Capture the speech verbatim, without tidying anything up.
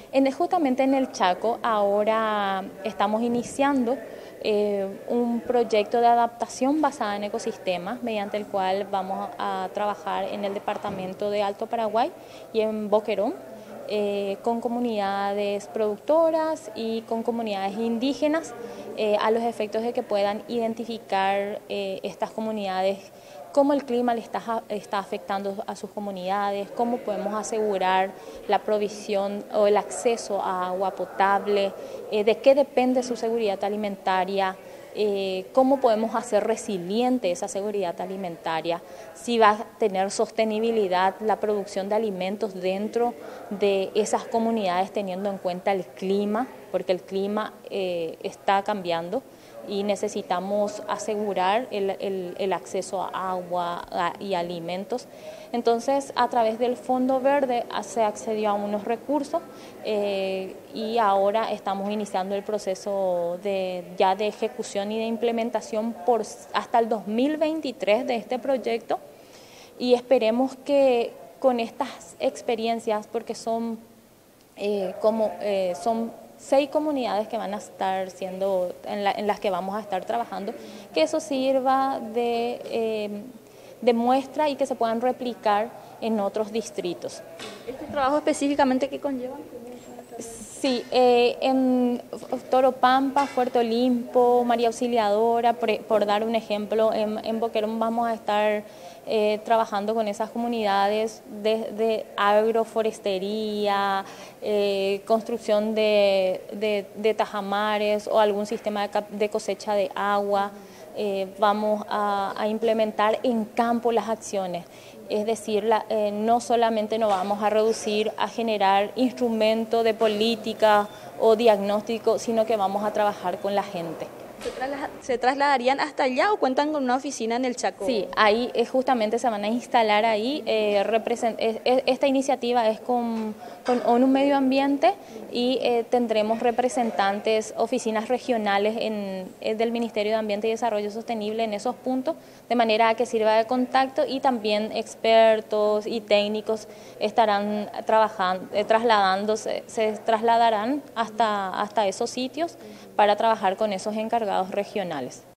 En, justamente en el Chaco ahora estamos iniciando eh, un proyecto de adaptación basada en ecosistemas, mediante el cual vamos a trabajar en el departamento de Alto Paraguay y en Boquerón, eh, con comunidades productoras y con comunidades indígenas, eh, a los efectos de que puedan identificar eh, estas comunidades, cómo el clima le está, está afectando a sus comunidades, cómo podemos asegurar la provisión o el acceso a agua potable, eh, de qué depende su seguridad alimentaria, eh, cómo podemos hacer resiliente esa seguridad alimentaria, si va a tener sostenibilidad la producción de alimentos dentro de esas comunidades teniendo en cuenta el clima, porque el clima eh, está cambiando y necesitamos asegurar el, el, el acceso a agua a, y alimentos. Entonces, a través del Fondo Verde se accedió a unos recursos eh, y ahora estamos iniciando el proceso de, ya de ejecución y de implementación por, hasta el dos mil veintitrés de este proyecto, y esperemos que con estas experiencias, porque son eh, como eh, son seis comunidades que van a estar siendo, en, la, en las que vamos a estar trabajando, que eso sirva de, eh, de muestra y que se puedan replicar en otros distritos. ¿Este trabajo específicamente qué conlleva? Sí, eh, en Toropampa, Fuerte Olimpo, María Auxiliadora, por, por dar un ejemplo, en, en Boquerón vamos a estar eh, trabajando con esas comunidades de, de agroforestería, eh, construcción de, de, de tajamares o algún sistema de, de cosecha de agua. Eh, vamos a, a implementar en campo las acciones. Es decir, la, eh, no solamente nos vamos a reducir a generar instrumentos de política o diagnóstico, sino que vamos a trabajar con la gente. ¿Se, trasla ¿Se trasladarían hasta allá o cuentan con una oficina en el Chaco? Sí, ahí eh, justamente se van a instalar ahí. Eh, eh, esta iniciativa es con, con ONU Medio Ambiente y eh, tendremos representantes, oficinas regionales en, eh, del Ministerio de Ambiente y Desarrollo Sostenible en esos puntos, de manera que sirva de contacto, y también expertos y técnicos estarán trabajando, eh, trasladándose, se trasladarán hasta, hasta esos sitios para trabajar con esos encargados regionales.